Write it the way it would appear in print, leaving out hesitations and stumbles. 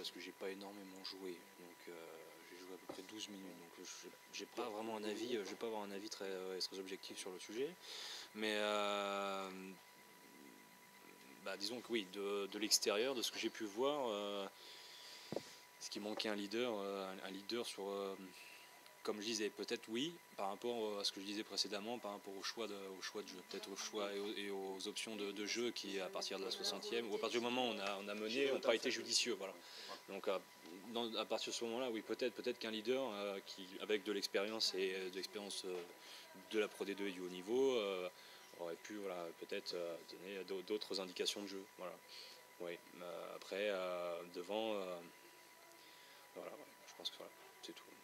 parce que j'ai pas énormément joué, donc j'ai joué à peu près 12 minutes, donc j'ai pas vraiment un avis, je vais pas avoir un avis très objectif sur le sujet, mais disons que oui, de l'extérieur, de ce que j'ai pu voir, ce qui manquait un leader sur, comme je disais, peut-être oui, par rapport à ce que je disais précédemment, par rapport au choix de jeu, peut-être au choix et aux options de jeu qui, à partir de la 60e, ou à partir du moment où on a mené, n'ont pas été judicieux. Voilà. Donc à partir de ce moment-là, oui, peut-être qu'un leader qui, avec de l'expérience et de l'expérience de la Pro D2 et du haut niveau, aurait pu peut-être donner d'autres indications de jeu. Voilà. Oui. Après, devant, voilà, je pense que voilà, c'est tout.